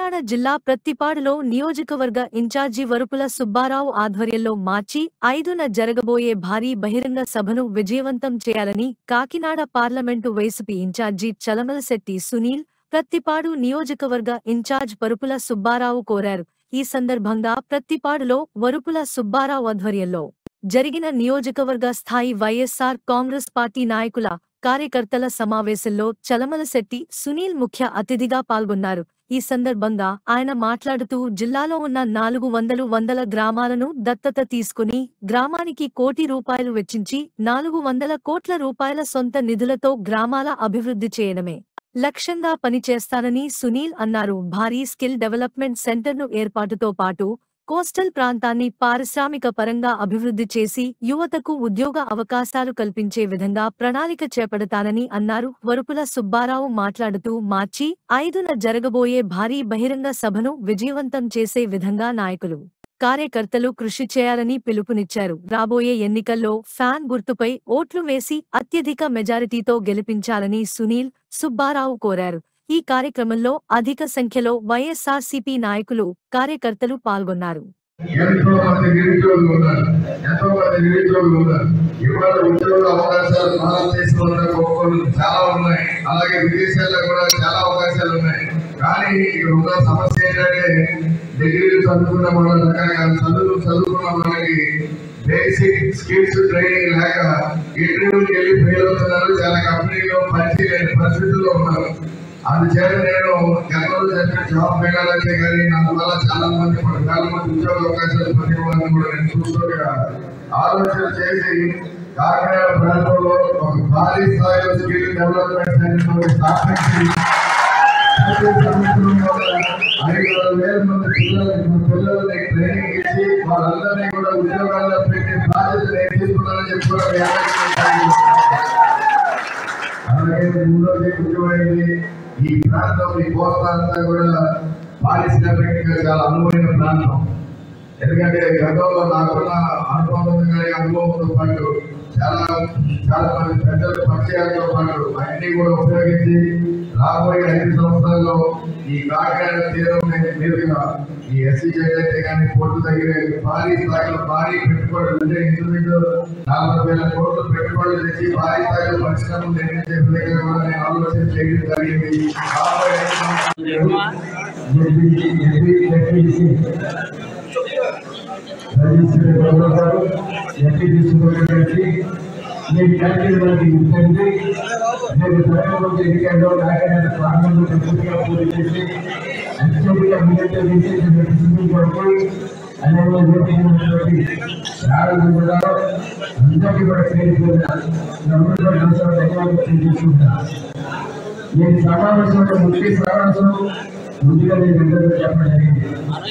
కాకినాడ జిల్లా ప్రత్తిపాడులో నియోజకవర్గ ఇన్ఛార్జి వరుపుల సుబ్బారావు ఆధ్వర్యంలో మార్చి 5న జరగబోయే భారీ బహిరంగ సభను విజయవంతం చేయాలని Kakinada parliament YCP incharge Chalamalasetti Sunil, Prathipadu నియోజకవర్గ ఇన్ఛార్జ్ వరుపుల సుబ్బారావు కోరారు. ఈ సందర్భంగా ప్రత్తిపాడులో వరుపుల సుబ్బారావు ఆధ్వర్యంలో జరిగిన నియోజకవర్గ స్థాయి వైఎస్సార్ కాంగ్రెస్ పార్టీ నాయకుల, కార్యకర్తల సమావేశంలో చలమలశెట్టి సునీల్ ముఖ్య అతిథిగా పాల్గొన్నారు. ఈ సందర్భంగా ఆయన మాట్లాడుతూ జిల్లాలో ఉన్న 400 గ్రామాలను దత్తత తీసుకుని గ్రామానికి ₹1 కోటి వెచ్చించి 400 కోట్ల రూపాయల సొంత నిధులతో గ్రామాల అభివృద్ధి చేయడమే లక్ష్యంగా పనిచేస్తానని సునీల్ అన్నారు. భారీ స్కిల్ డెవలప్మెంట్ సెంటర్ను ఏర్పాటుతో పాటు కోస్టల్ ప్రాంతాన్ని పారిశ్రామిక పరంగా అభివృద్ధి చేసి యువతకు ఉద్యోగ అవకాశాలు కల్పించే విధంగా ప్రణాళిక చేపడతానని అన్నారు. వరుపుల సుబ్బారావు మాట్లాడుతూ మార్చి 5న జరగబోయే భారీ బహిరంగ సభను విజయవంతం చేసే విధంగా నాయకులు, కార్యకర్తలు కృషి చేయాలని పిలుపునిచ్చారు. రాబోయే ఎన్నికల్లో ఫ్యాన్ గుర్తుపై ఓట్లు వేసి అత్యధిక మెజారిటీతో గెలిపించాలని సునీల్, సుబ్బారావు కోరారు. ఈ కార్యక్రమంలో అధిక సంఖ్యలో వైఎస్సార్సీపీ నాయకులు, కార్యకర్తలు పాల్గొన్నారు. బేసిక్ స్కిల్స్ ట్రైనింగ్ లేక ఇంటర్వ్యూకి వెళ్ళి ఫెయిల్ అవుతున్నారు. చాలా కంపెనీలో పనిచేయలేని పరిస్థితుల్లో ఉన్నారు. అందుచేత నేను గతంలో జరిగిన జాబ్ మేళాలంటే కానీ అందువల్ల చాలా మంది ఉద్యోగ అవకాశాలు పొందేవాళ్ళని కూడా నేను చూస్తూ ఆలోచన చేసి కాకినాడ ప్రాంతంలో ఒక భారీ స్థాయిలో స్కిల్ డెవలప్మెంట్ సెంటర్ స్థాపించి 5,000 మంది పిల్లలని ట్రైనింగ్ ఇచ్చి వాళ్ళందరినీ కూడా ఉద్యోగాల్లో పెట్టే బాధ్యత నేను తీసుకున్నానని చెప్పుకోవడం. అలాగే మూడోది ముఖ్యమైనది, ఈ ప్రాంతం, ఈ కోస్తా అంతా కూడా పారిశ్రామికంగా చాలా అనువైన ప్రాంతం. ఎందుకంటే గతంలో నాకున్న అనుభవంతో పాటు చాలా మంది పెద్దల పరిచయాలతో పాటు అన్ని కూడా ఉపయోగించి రాబోయే 5 సంవత్సరాల్లో ఈ కాకినాడ తీరం మీదుగా ఈ SEZ అయితే కానీ పోర్టు దగ్గర భారీ స్థాయిలో భారీ పెట్టుబడులు అంటే ఇంచుమించు 40,000 కోట్ల పెట్టుబడులు తెచ్చి భారీ స్థాయిలో పరిశ్రమలు నిర్మించే విధంగా కూడా నేను ఆలోచన చేయడం జరిగింది. నేను క్యాన్సర్ ఇచ్చింది. నేను ప్రధానమంత్రి ఎన్నికల్లో కాకినాడ పార్లమెంట్ ఎంపీగా పోటీ చేసి అత్యధిక మిలిటరీ అనేటువంటి ప్రారంభం కూడా అందరికీ కూడా చేసుకుంటాను. నేను సమావేశంలో ముఖ్య సమావేశం ముందుగా నేను అందరూ చెప్పడం జరిగింది.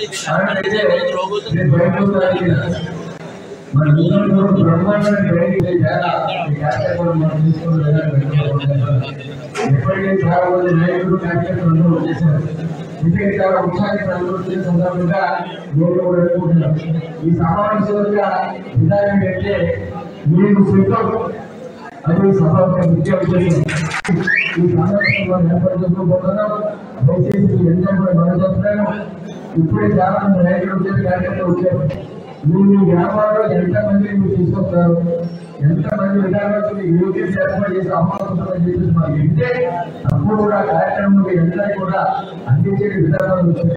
నేను బయట మన జిల్లాలో బ్రహ్మాండమైన ట్రైనింగ్ మనం తీసుకోవడం ఎప్పటికీ చాలా మంది నాయకులు కార్యక్రమాలు వచ్చేసారు. ఎందుకంటే చాలా ఉత్సాహంగా అనుభవించిన సందర్భంగా నేను కూడా అనుకుంటున్నాను. ఈ సమావేశం యొక్క విధానం అంటే మీరు సిద్ధం అది సభ ముఖ్య ఉద్దేశం. ఈ సమావేశంలో ఏర్పాటు చేసుకోబోతున్నాం. దయచేసి ఎంతో కూడా మనం చెప్తాను. ఇప్పుడే చాలా మంది నాయకులు వచ్చేసి కార్యక్రమం వచ్చారు. మీరు వ్యాపారంలో ఎంతమంది మీరు తీసుకొస్తారు, ఎంతమంది విధానాలు యూపీఎస్ ఏర్పాటు చేసి అమలు చెప్పేసి మాకు వింటే అప్పుడు కూడా కార్యక్రమంలో ఎంతని కూడా అందించే విధానాలు